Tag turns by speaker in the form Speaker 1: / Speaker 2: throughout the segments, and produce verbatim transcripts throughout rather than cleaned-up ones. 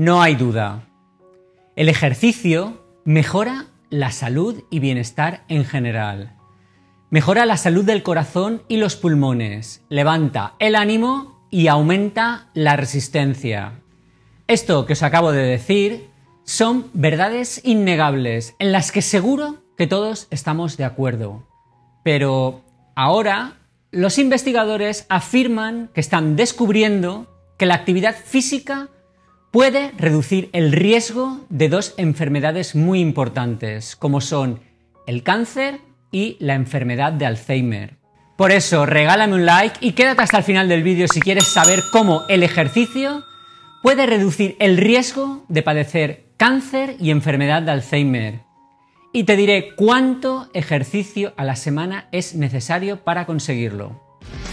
Speaker 1: No hay duda. El ejercicio mejora la salud y bienestar en general. Mejora la salud del corazón y los pulmones, levanta el ánimo y aumenta la resistencia. Esto que os acabo de decir son verdades innegables en las que seguro que todos estamos de acuerdo. Pero ahora los investigadores afirman que están descubriendo que la actividad física puede reducir el riesgo de dos enfermedades muy importantes, como son el cáncer y la enfermedad de Alzheimer. Por eso, regálame un like y quédate hasta el final del vídeo si quieres saber cómo el ejercicio puede reducir el riesgo de padecer cáncer y enfermedad de Alzheimer. Y te diré cuánto ejercicio a la semana es necesario para conseguirlo.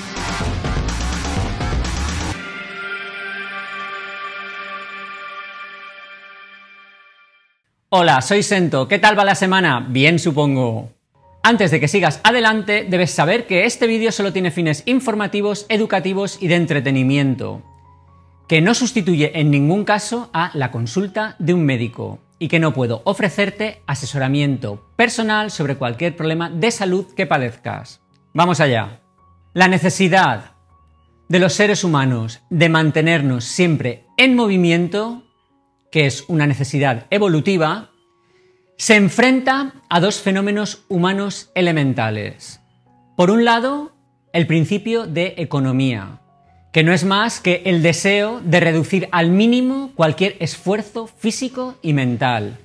Speaker 1: Hola, soy Sento. ¿Qué tal va la semana? Bien, supongo. Antes de que sigas adelante, debes saber que este vídeo solo tiene fines informativos, educativos y de entretenimiento, que no sustituye en ningún caso a la consulta de un médico y que no puedo ofrecerte asesoramiento personal sobre cualquier problema de salud que padezcas. Vamos allá. La necesidad de los seres humanos de mantenernos siempre en movimiento, que es una necesidad evolutiva, se enfrenta a dos fenómenos humanos elementales. Por un lado, el principio de economía, que no es más que el deseo de reducir al mínimo cualquier esfuerzo físico y mental.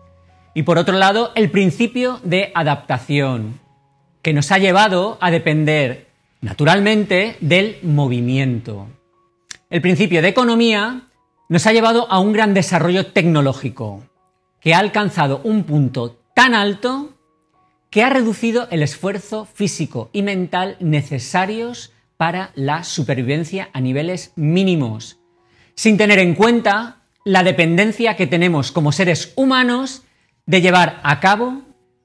Speaker 1: Y por otro lado, el principio de adaptación, que nos ha llevado a depender, naturalmente, del movimiento. El principio de economía nos ha llevado a un gran desarrollo tecnológico, que ha alcanzado un punto tan alto que ha reducido el esfuerzo físico y mental necesarios para la supervivencia a niveles mínimos, sin tener en cuenta la dependencia que tenemos como seres humanos de llevar a cabo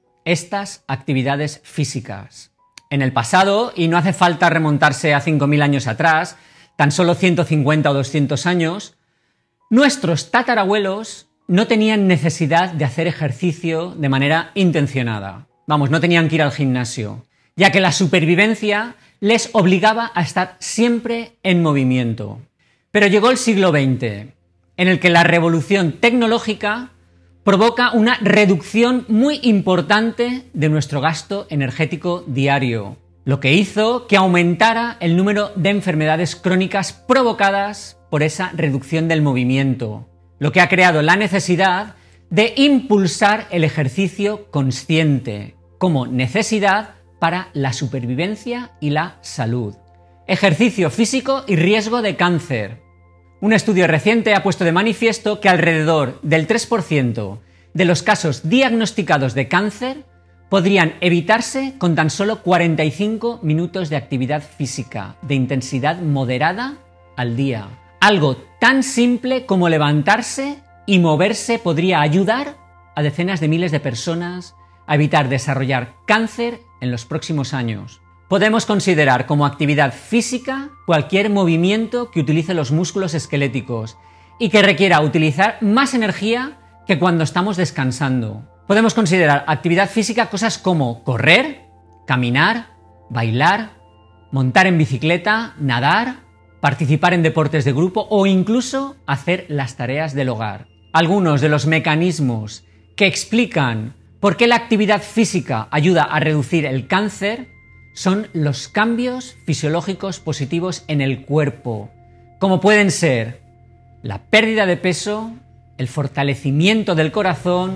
Speaker 1: estas actividades físicas. En el pasado, y no hace falta remontarse a cinco mil años atrás, tan solo ciento cincuenta o doscientos años, nuestros tatarabuelos no tenían necesidad de hacer ejercicio de manera intencionada. Vamos, no tenían que ir al gimnasio, ya que la supervivencia les obligaba a estar siempre en movimiento. Pero llegó el siglo veinte, en el que la revolución tecnológica provoca una reducción muy importante de nuestro gasto energético diario, lo que hizo que aumentara el número de enfermedades crónicas provocadas por esa reducción del movimiento, lo que ha creado la necesidad de impulsar el ejercicio consciente como necesidad para la supervivencia y la salud. Ejercicio físico y riesgo de cáncer. Un estudio reciente ha puesto de manifiesto que alrededor del tres por ciento de los casos diagnosticados de cáncer podrían evitarse con tan solo cuarenta y cinco minutos de actividad física de intensidad moderada al día. Algo tan simple como levantarse y moverse podría ayudar a decenas de miles de personas a evitar desarrollar cáncer en los próximos años. Podemos considerar como actividad física cualquier movimiento que utilice los músculos esqueléticos y que requiera utilizar más energía que cuando estamos descansando. Podemos considerar actividad física cosas como correr, caminar, bailar, montar en bicicleta, nadar, participar en deportes de grupo o incluso hacer las tareas del hogar. Algunos de los mecanismos que explican por qué la actividad física ayuda a reducir el cáncer son los cambios fisiológicos positivos en el cuerpo, como pueden ser la pérdida de peso, el fortalecimiento del corazón,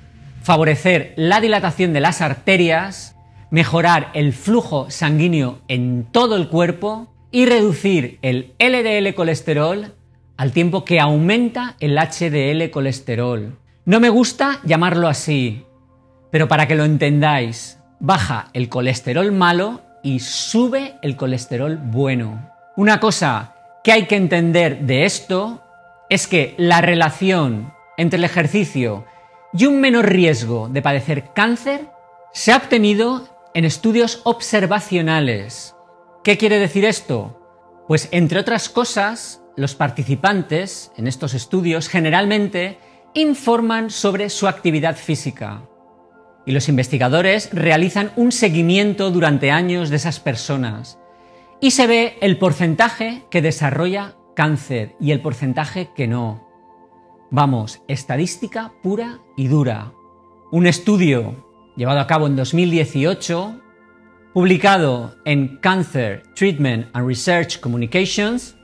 Speaker 1: favorecer la dilatación de las arterias, mejorar el flujo sanguíneo en todo el cuerpo y reducir el L D L colesterol al tiempo que aumenta el H D L colesterol. No me gusta llamarlo así, pero para que lo entendáis, baja el colesterol malo y sube el colesterol bueno. Una cosa que hay que entender de esto es que la relación entre el ejercicio y un menor riesgo de padecer cáncer se ha obtenido en estudios observacionales. ¿Qué quiere decir esto? Pues, entre otras cosas, los participantes en estos estudios generalmente informan sobre su actividad física y los investigadores realizan un seguimiento durante años de esas personas y se ve el porcentaje que desarrolla cáncer y el porcentaje que no. Vamos, estadística pura y dura. Un estudio llevado a cabo en dos mil dieciocho, publicado en Cancer Treatment and Research Communications,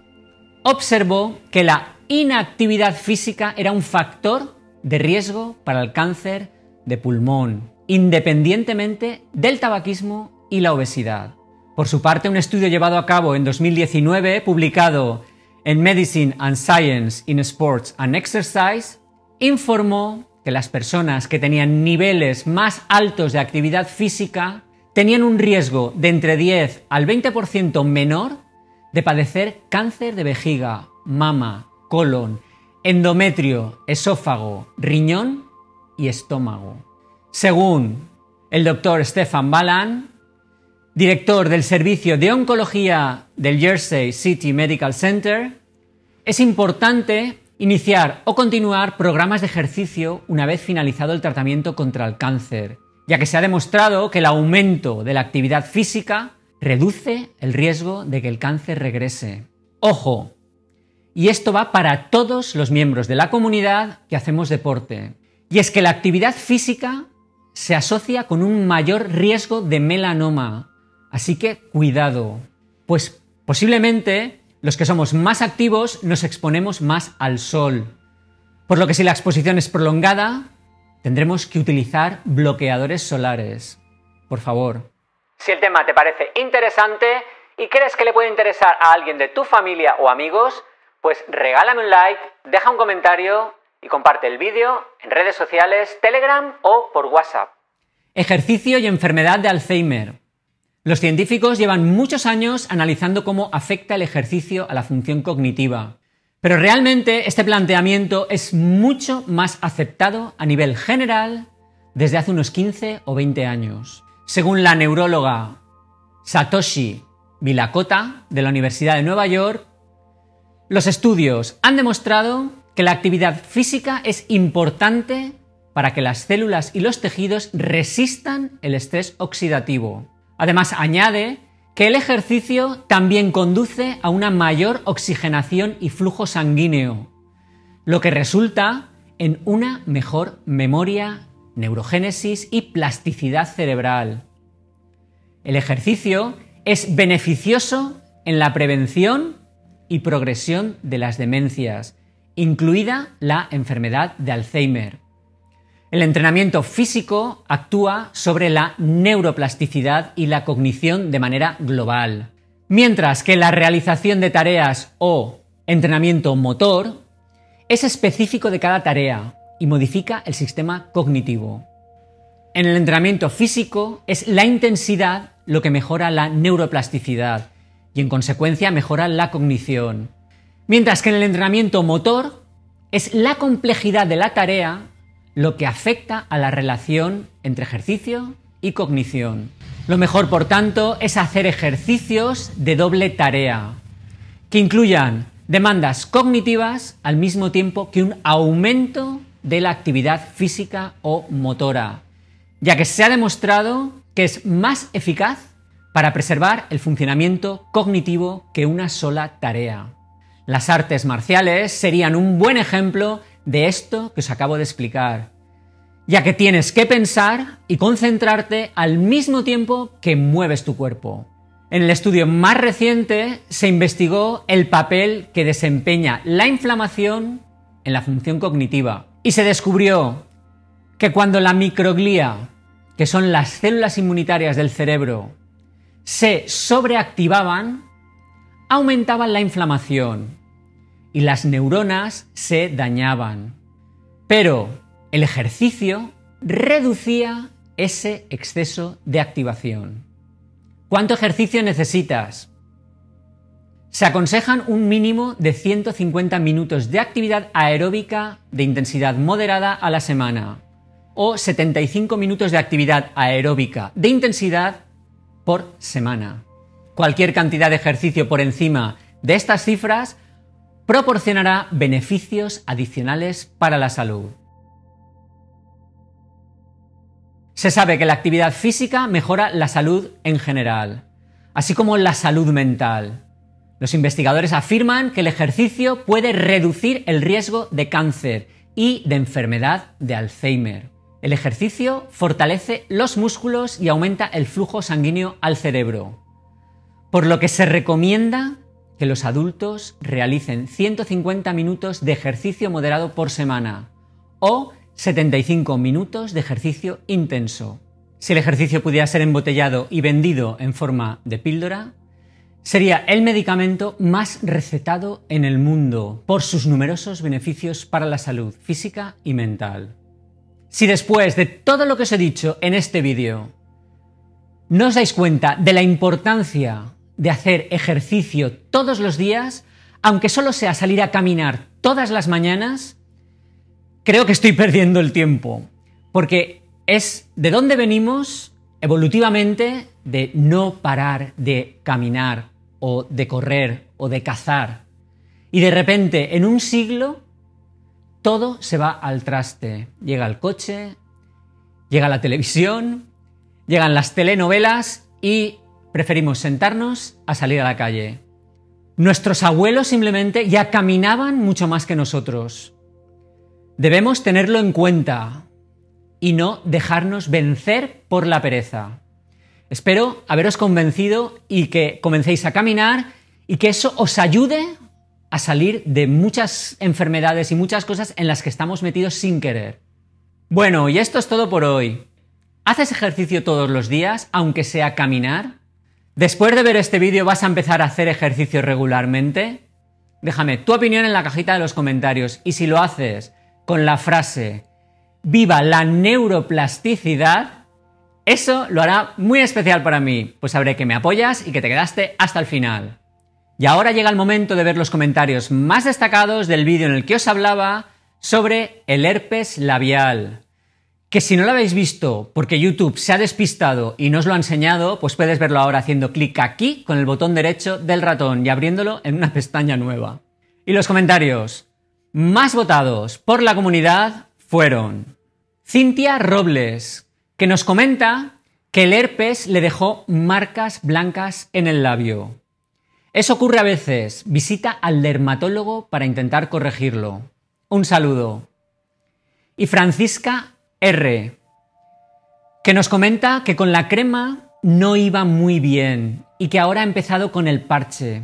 Speaker 1: observó que la inactividad física era un factor de riesgo para el cáncer de pulmón, independientemente del tabaquismo y la obesidad. Por su parte, un estudio llevado a cabo en dos mil diecinueve, publicado en Medicine and Science in Sports and Exercise, informó que las personas que tenían niveles más altos de actividad física tenían un riesgo de entre diez al veinte por ciento menor de padecer cáncer de vejiga, mama, colon, endometrio, esófago, riñón y estómago. Según el doctor Stefan Balan, director del Servicio de Oncología del Jersey City Medical Center, es importante iniciar o continuar programas de ejercicio una vez finalizado el tratamiento contra el cáncer, ya que se ha demostrado que el aumento de la actividad física reduce el riesgo de que el cáncer regrese. ¡Ojo! Y esto va para todos los miembros de la comunidad que hacemos deporte. Y es que la actividad física se asocia con un mayor riesgo de melanoma. Así que cuidado, pues posiblemente los que somos más activos nos exponemos más al sol. Por lo que si la exposición es prolongada, tendremos que utilizar bloqueadores solares. Por favor. Si el tema te parece interesante y crees que le puede interesar a alguien de tu familia o amigos, pues regálame un like, deja un comentario y comparte el vídeo en redes sociales, Telegram o por WhatsApp. Ejercicio y enfermedad de Alzheimer. Los científicos llevan muchos años analizando cómo afecta el ejercicio a la función cognitiva. Pero realmente este planteamiento es mucho más aceptado a nivel general desde hace unos quince o veinte años. Según la neuróloga Satoshi Vilakota de la Universidad de Nueva York, los estudios han demostrado que la actividad física es importante para que las células y los tejidos resistan el estrés oxidativo. Además, añade que el ejercicio también conduce a una mayor oxigenación y flujo sanguíneo, lo que resulta en una mejor memoria, neurogénesis y plasticidad cerebral. El ejercicio es beneficioso en la prevención y progresión de las demencias, incluida la enfermedad de Alzheimer. El entrenamiento físico actúa sobre la neuroplasticidad y la cognición de manera global, mientras que la realización de tareas o entrenamiento motor es específico de cada tarea y modifica el sistema cognitivo. En el entrenamiento físico es la intensidad lo que mejora la neuroplasticidad y en consecuencia mejora la cognición, mientras que en el entrenamiento motor es la complejidad de la tarea lo que afecta a la relación entre ejercicio y cognición. Lo mejor, por tanto, es hacer ejercicios de doble tarea, que incluyan demandas cognitivas al mismo tiempo que un aumento de la actividad física o motora, ya que se ha demostrado que es más eficaz para preservar el funcionamiento cognitivo que una sola tarea. Las artes marciales serían un buen ejemplo de esto que os acabo de explicar, ya que tienes que pensar y concentrarte al mismo tiempo que mueves tu cuerpo. En el estudio más reciente se investigó el papel que desempeña la inflamación en la función cognitiva y se descubrió que cuando la microglía, que son las células inmunitarias del cerebro, se sobreactivaban, aumentaban la inflamación y las neuronas se dañaban. Pero el ejercicio reducía ese exceso de activación. ¿Cuánto ejercicio necesitas? Se aconsejan un mínimo de ciento cincuenta minutos de actividad aeróbica de intensidad moderada a la semana o setenta y cinco minutos de actividad aeróbica de intensidad por semana. Cualquier cantidad de ejercicio por encima de estas cifras proporcionará beneficios adicionales para la salud. Se sabe que la actividad física mejora la salud en general, así como la salud mental. Los investigadores afirman que el ejercicio puede reducir el riesgo de cáncer y de enfermedad de Alzheimer. El ejercicio fortalece los músculos y aumenta el flujo sanguíneo al cerebro, por lo que se recomienda que los adultos realicen ciento cincuenta minutos de ejercicio moderado por semana o setenta y cinco minutos de ejercicio intenso. Si el ejercicio pudiera ser embotellado y vendido en forma de píldora, sería el medicamento más recetado en el mundo por sus numerosos beneficios para la salud física y mental. Si después de todo lo que os he dicho en este vídeo no os dais cuenta de la importancia de hacer ejercicio todos los días, aunque solo sea salir a caminar todas las mañanas, creo que estoy perdiendo el tiempo, porque es de dónde venimos evolutivamente de no parar de caminar o de correr o de cazar. Y de repente, en un siglo, todo se va al traste. Llega el coche, llega la televisión, llegan las telenovelas y preferimos sentarnos a salir a la calle. Nuestros abuelos simplemente ya caminaban mucho más que nosotros. Debemos tenerlo en cuenta y no dejarnos vencer por la pereza. Espero haberos convencido y que comencéis a caminar y que eso os ayude a salir de muchas enfermedades y muchas cosas en las que estamos metidos sin querer. Bueno, y esto es todo por hoy. ¿Haces ejercicio todos los días, aunque sea caminar? ¿Después de ver este vídeo vas a empezar a hacer ejercicio regularmente? Déjame tu opinión en la cajita de los comentarios y si lo haces con la frase ¡Viva la neuroplasticidad!, eso lo hará muy especial para mí, pues sabré que me apoyas y que te quedaste hasta el final. Y ahora llega el momento de ver los comentarios más destacados del vídeo en el que os hablaba sobre el herpes labial. Que si no lo habéis visto porque YouTube se ha despistado y no os lo ha enseñado, pues puedes verlo ahora haciendo clic aquí con el botón derecho del ratón y abriéndolo en una pestaña nueva. Y los comentarios más votados por la comunidad fueron Cintia Robles, que nos comenta que el herpes le dejó marcas blancas en el labio. Eso ocurre a veces. Visita al dermatólogo para intentar corregirlo. Un saludo. Y Francisca R, que nos comenta que con la crema no iba muy bien y que ahora ha empezado con el parche.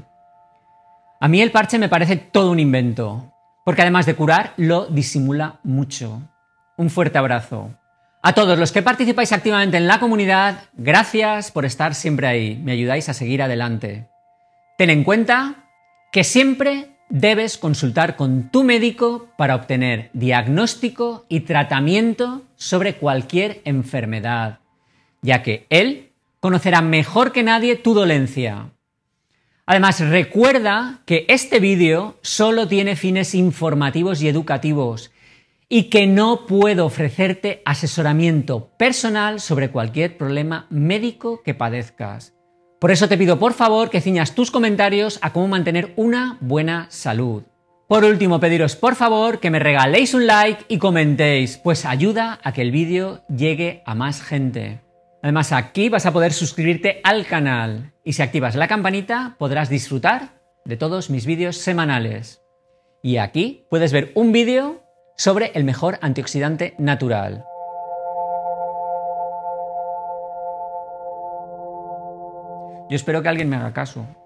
Speaker 1: A mí el parche me parece todo un invento, porque además de curar, lo disimula mucho. Un fuerte abrazo. A todos los que participáis activamente en la comunidad, gracias por estar siempre ahí. Me ayudáis a seguir adelante. Ten en cuenta que siempre debes consultar con tu médico para obtener diagnóstico y tratamiento sobre cualquier enfermedad, ya que él conocerá mejor que nadie tu dolencia. Además, recuerda que este vídeo solo tiene fines informativos y educativos y que no puedo ofrecerte asesoramiento personal sobre cualquier problema médico que padezcas. Por eso te pido por favor que ciñas tus comentarios a cómo mantener una buena salud. Por último, pediros por favor que me regaléis un like y comentéis, pues ayuda a que el vídeo llegue a más gente. Además, aquí vas a poder suscribirte al canal y si activas la campanita podrás disfrutar de todos mis vídeos semanales. Y aquí puedes ver un vídeo sobre el mejor antioxidante natural. Yo espero que alguien me haga caso.